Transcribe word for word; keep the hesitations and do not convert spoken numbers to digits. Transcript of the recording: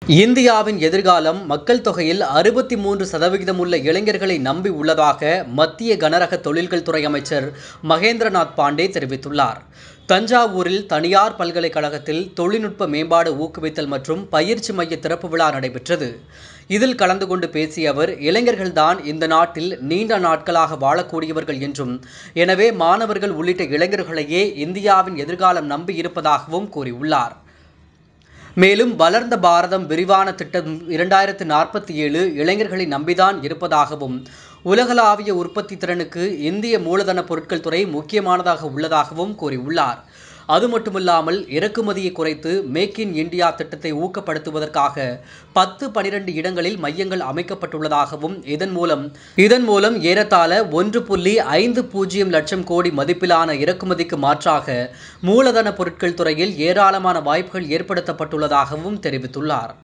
இந்தியாவின் எதிர்காலம் மக்கள் தொகையில் அறுபத்தி மூன்று சதவிகிதம் உள்ள இளைஞர்களை நம்பி உள்ளதாக மத்திய கனரக தொழில்கள் துறை அமைச்சர் மகேந்திரநாத் பாண்டே தெரிவித்துள்ளார். தஞ்சாவூரில் தனியார் பல்கலைக்கழகத்தில் தொழில்நுட்ப மேம்பாடு ஊக்குவித்தல் மற்றும் பயிற்சி மைய திறப்பு விழா நடைபெற்றது. இதில் கலந்து கொண்டு பேசிய அவர், இளைஞர்கள்தான் இந்த நாட்டில் நீண்ட நாட்களாக வாழக்கூடியவர்கள் என்றும், எனவே மாணவர்கள் உள்ளிட்ட இளைஞர்களையே இந்தியாவின் எதிர்காலம் நம்பி இருப்பதாகவும் கூறியுள்ளார். மேலும் வளர்ந்த பாரதம் விரிவான திட்டம் இரண்டாயிரத்து நாற்பத்தி ஏழு இளைஞர்களை நம்பிதான் இருப்பதாகவும், உலகளாவிய உற்பத்தி திறனுக்கு இந்திய மூலதன பொருட்கள் துறை முக்கியமானதாக உள்ளதாகவும் கூறியுள்ளார். அது மட்டுமில்லாமல் இறக்குமதியை குறைத்து மேக் இன் இந்தியா திட்டத்தை ஊக்கப்படுத்துவதற்காக பத்து பனிரெண்டு இடங்களில் மையங்கள் அமைக்கப்பட்டுள்ளதாகவும், இதன் மூலம் இதன் மூலம் ஏறத்தாழ ஒன்று புள்ளி ஐந்து பூஜ்ஜியம் லட்சம் கோடி மதிப்பிலான இறக்குமதிக்கு மாற்றாக மூலதன பொருட்கள் துறையில் ஏராளமான வாய்ப்புகள் ஏற்படுத்தப்பட்டுள்ளதாகவும் தெரிவித்துள்ளார்.